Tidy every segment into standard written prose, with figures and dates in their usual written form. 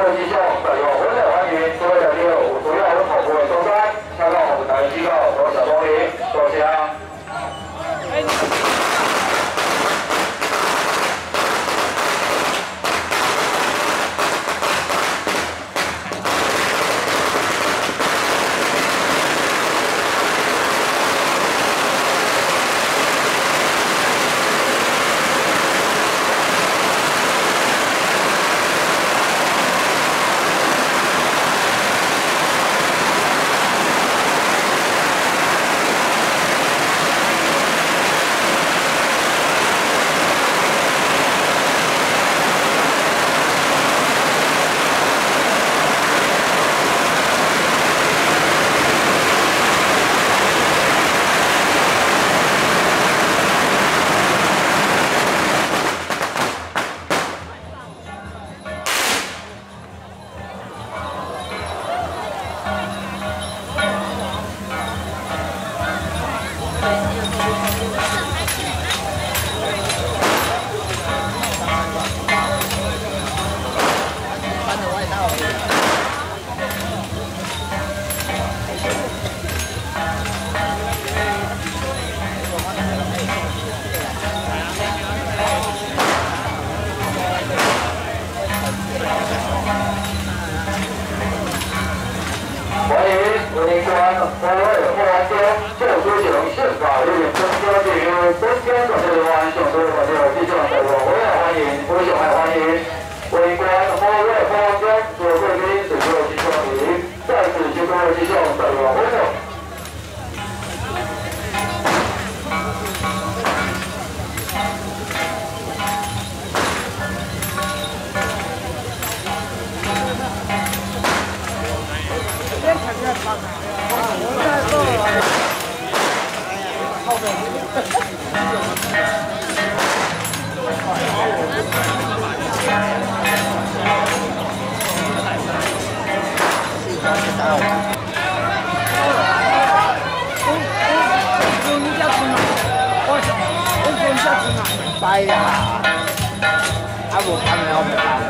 师兄，在场温烈欢迎各位代表有需要服务的所在，请到舞台机构多谢光临，多谢。 拜啦，啊无看了袂啦。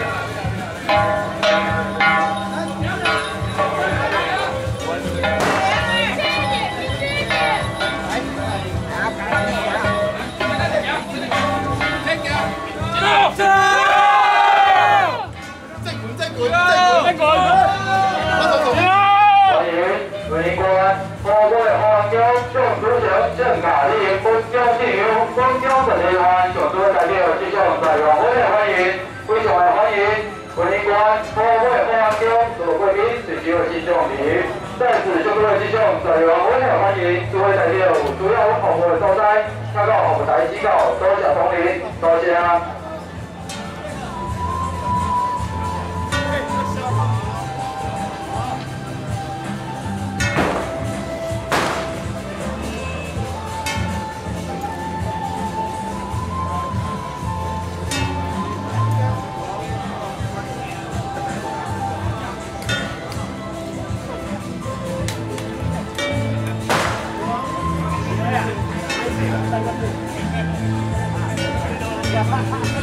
正卡利本江信用本江的联欢上多代表继续在场温烈欢迎，非常的欢迎文林关部委保安局所贵宾随即有信众礼，在此向各位弟兄在场温烈欢迎，诸位代表主要服务的所在，请到舞台机构多谢光临，多谢。 哈哈。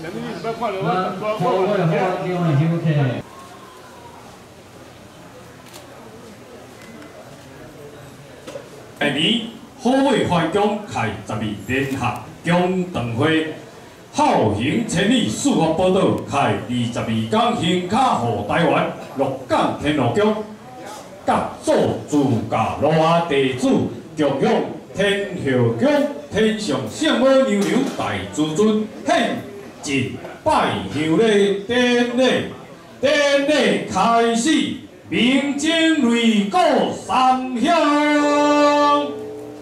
我会花叫你休息。 下年好尾环江开12联合共长会，浩行千里四方宝岛开22港行卡河台湾鹿港天后宫，甲做自家罗下地主供养天后宫天上圣母娘娘大至尊献祭拜香礼典礼开始，鸣金擂鼓三响。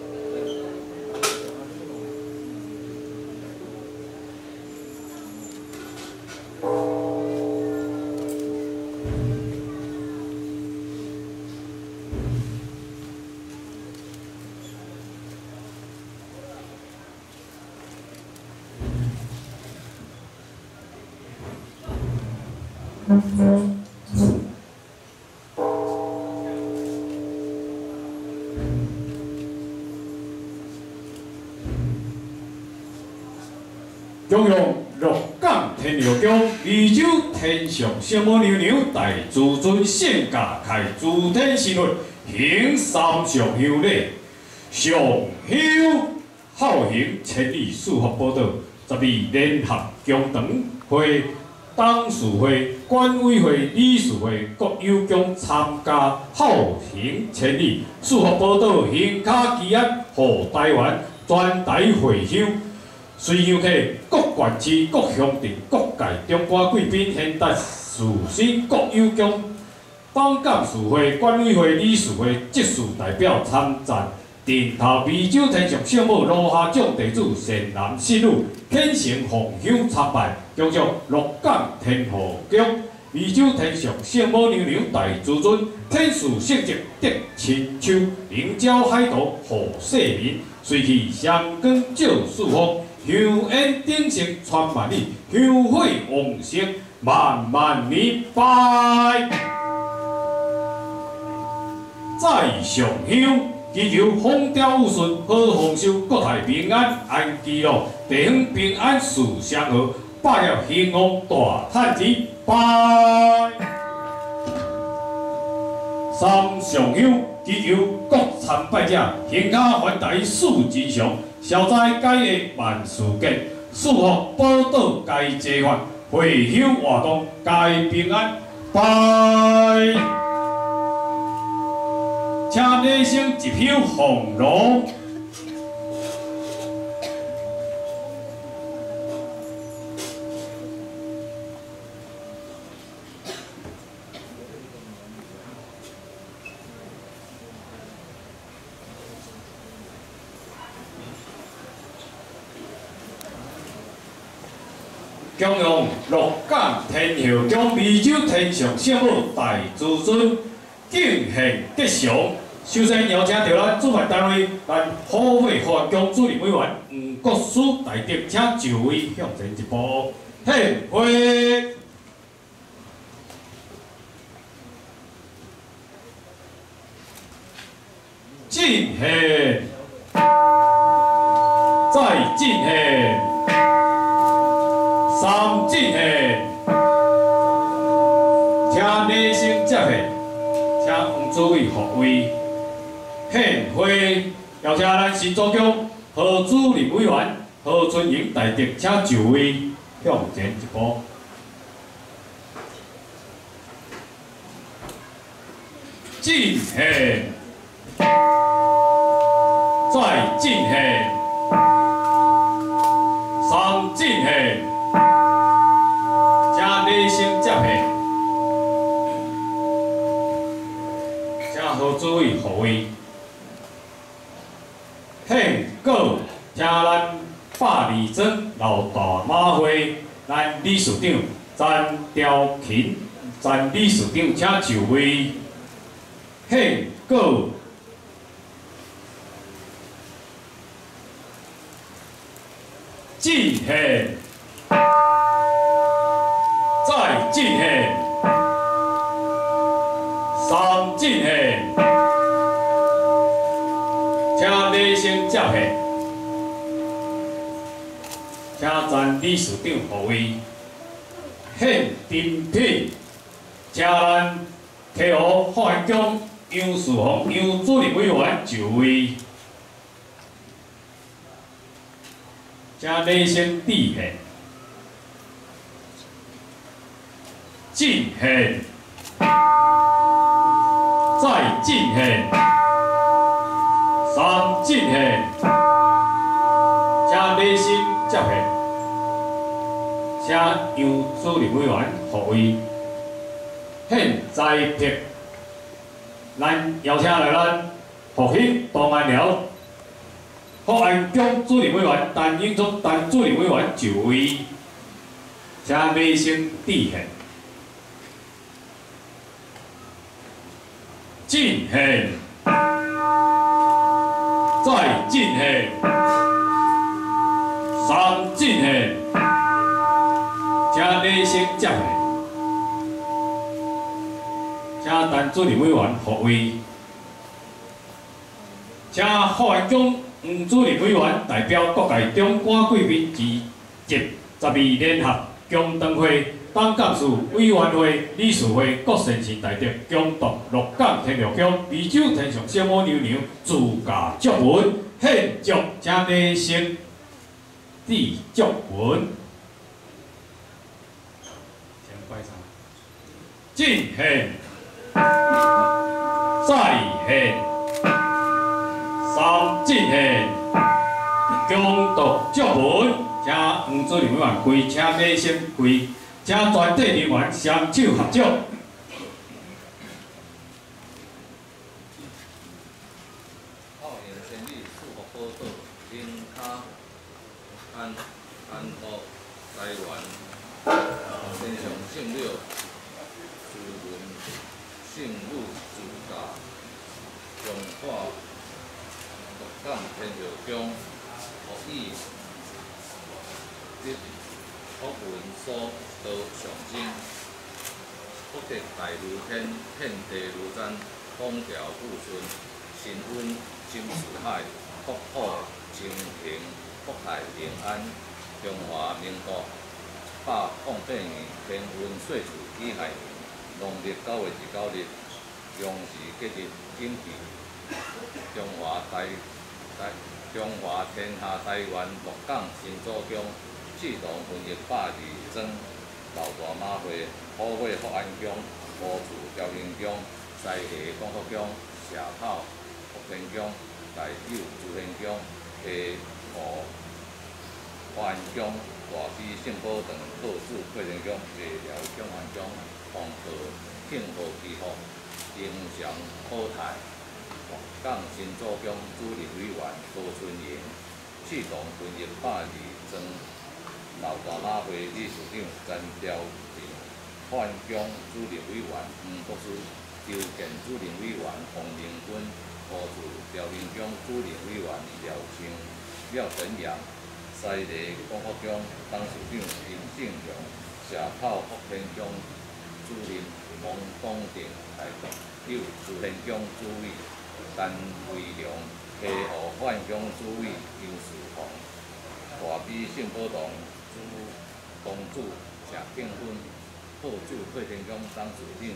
供养鹿港天后宫、湄洲天上圣母娘娘大至尊圣驾开诸天神会，行三上香礼，上香浩行千里四方宝岛12联合共长会、董事会、管委会、理事会各有功参加浩行千里四方宝岛行卡祈愿护台湾全台会香。随乡客、各县市、各乡镇、各界中华贵宾、现代士绅各有功党干事会、管委会、理事会职事代表参战，顶头湄洲天上圣母罗下奖地主善男信女虔诚奉香参拜，供上鹿港天后宫、湄洲天上圣母娘娘大至尊天赐圣迹得亲手，灵鸟海图护世民，随去香光照四方。香烟鼎盛传万里，香火旺盛万万年拜。再上香，祈求风调雨顺，好丰收，国泰平安，安吉乐，地方平安，事祥和，百业兴旺，大赚钱拜。三上香，祈求各参拜者行卡还台四吉祥。消灾解厄万事结，祝福宝岛皆济发，会乡活动皆平安。拜，请礼生一票红炉。供养鹿港天后宫、湄洲天上圣母大至尊敬献吉祥。首先邀请到咱主办单位咱好会法宫主任委员黄国书大德，请就位向前一步献花。敬献，再敬献。三进献，请礼生接献，请黄主委复位献花，邀请咱新组长何主任委员何春英大德，请就位向前一步。进献，再进献，三进献。礼生接献，请何主委复位献果，请咱120庄老大马会咱理事长詹雕琴，詹理事长请就位献果。进献。再进献，三进献，请礼生接献，请站理事长护卫，献珍品，请咱溪湖法院宫杨树宏杨主任委员就位，请礼声致献，进献，再进献，三进献。 请礼心接献，请杨主任委员护卫献栽培。咱邀请来咱复兴东安寮福安宫主任委员陈永忠陈主任委员就位，请礼声致献，进献，再进献。 三进献，请礼声接献，请陈主任委员护卫，请福安宫黄主任委员代表各界中官贵宾及第12联合共同会党干事委员会理事会各先生大德恭读鹿港天禄宫湄洲天上小母娘娘自驾祝文，献祝请礼声。 地祝文，先拜上，进献，再献，三进献，恭读祝文，请黄主任委员跪，请礼声跪，请全体人员双手合掌。 台湾天上圣了，自文圣母自驾，中华鹿港天禄宫，予以福文所道上经，福德大如天，遍地如毡，风调雨顺，新温金似海，国土清平，国泰平安。 中华民国128年天文岁次乙亥年，农历9月19日，中时节日景气。中华天下台湾鹿港新祖宫，4度分日8日庄，老大马会，虎尾福安宫，乌厝朝天宫，西下广福宫，社头福天宫，大九朱天宫，溪湖。 福安宫、大悲圣宝堂、道士配天宫、月寮供安宫、黄河庆贺祈福、吉祥好泰、鹿港新祖宫主任委员高春英、4度分日8日庄，老大马会理事长詹彪平、福安宫主任委员黄国书、周建主任委员洪明君、乌厝辽宁宫主任委员廖清、廖成阳。 西丽广福宫董事长林正雄，社头福天宫主任王光定，大九朱天宫主委陈维良，溪湖福安宫主委杨树宏，大悲圣宝堂公主谢庆芬，道主配天宫董事长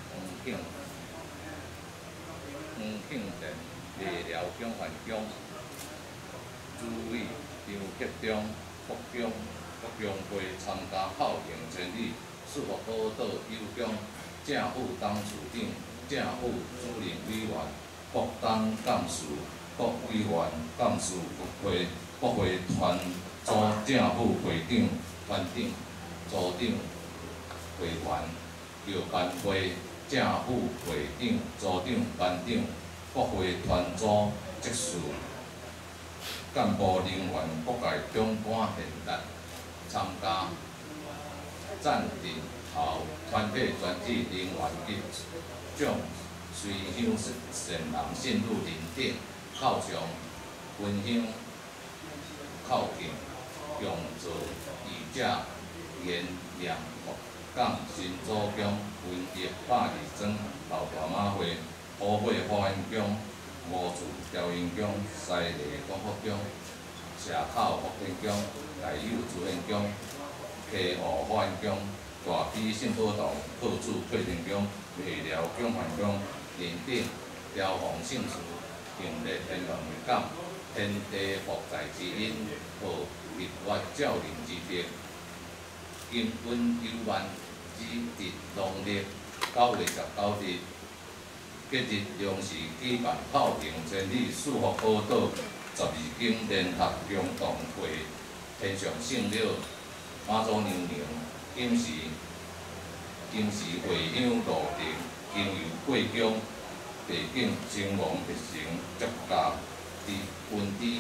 黄庆den月寮供安宫主委。 张吉中、福中会参加孝行千里，祝福宝岛有功，政府董事长、政府主任委员、各党干事、各委员干事国会、国会团组政府会长、团长、组长、会员、药办会、政府会长、组长、班长、国会团组职事。 干部人员各界中官贤达参加暂定后团体全体人员及将随乡善人进入林顶，犒赏分享孝敬，用作义者延念鹿港新祖宫分日8日庄，老大马会虎尾福安宫。 五厝朝阳宫、西丽广福宫、社社口福天宫、大有慈贤宫、溪湖法源宫、大批圣宝堂、靠主退天宫、未了供凡宫、认定雕凤圣祠、行列天王感、天地福在之因，和日月照人之德。金运有万之日农历9月19日，吉日良时举办炮亭千里四福宝岛12景联合共同会，天上圣了妈祖娘娘，今时回乡路程经由过江，地景兴亡特成祝家，伫温之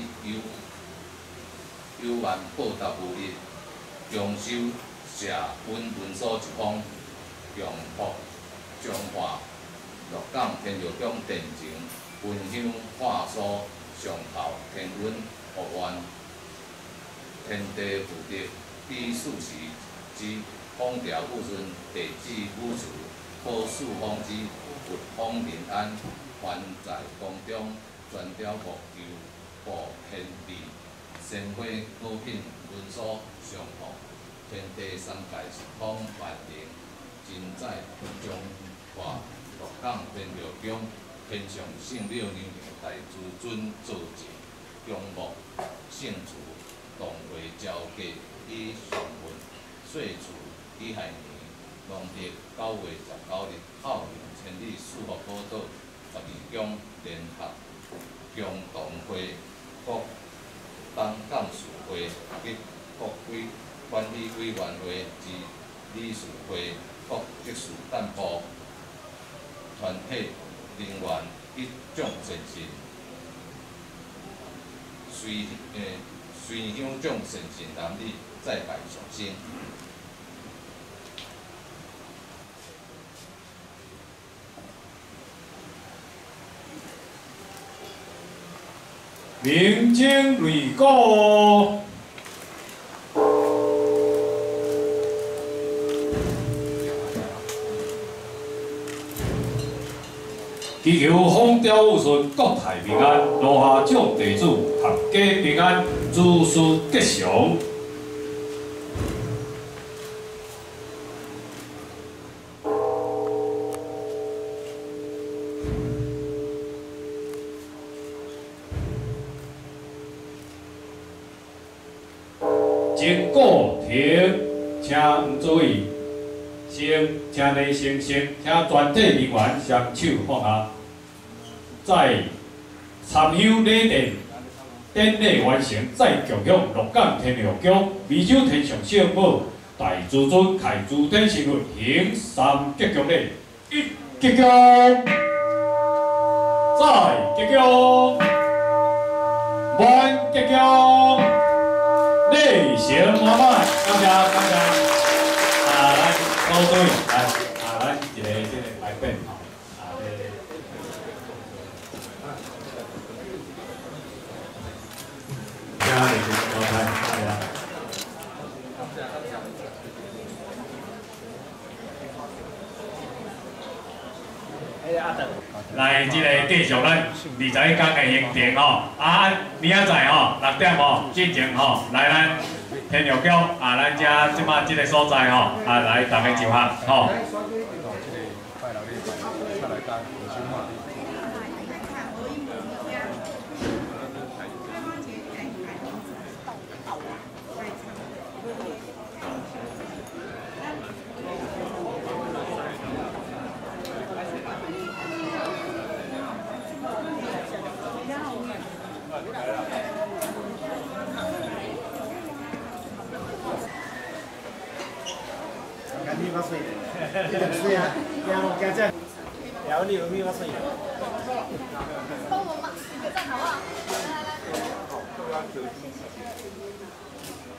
有万报答有日，中修社文所一方，强迫彰化鹿港天后宫殿前分香化酥，上头天运福愿，天地福德必数时之风调雨顺，地质武慈，好事丰之，福丰民安，还在宫中，全雕木油布天地，鲜花果品文所上好，天地三界十方万灵，真在中华鹿港天后宫，天上圣母娘娘大至尊造祭，宫木圣祠，同会交给以上文岁次。乙亥年农历9月19日，炮营千里四福宝岛12宫联合共同会，各东干事会及各管理委员会及理事会各职事担保团体人员一众善信，随乡众善信男女再拜上升。 明经瑞古，祈求风调雨顺，国泰民安，落下众地主合家平安，诸事吉祥。经过庭，请毋注意，请内先请全体人员双手放下。在参香礼典典礼完成，再共享鹿港天后宫美酒天上圣母大至尊开主典神运行3吉祥礼，一吉祥，再吉祥，万吉祥。礼成满满，感谢，咱组队来，咱一个来变吼，请礼成高台，来啊！来，即个继续咱21天的行程吼，明仔载吼6点吼进前吼来咱天后宫咱遮即马即个所在吼来大家集合吼。 是啊，惊这，聊你有没有水？ 帮我们一个赞好不好？来来来。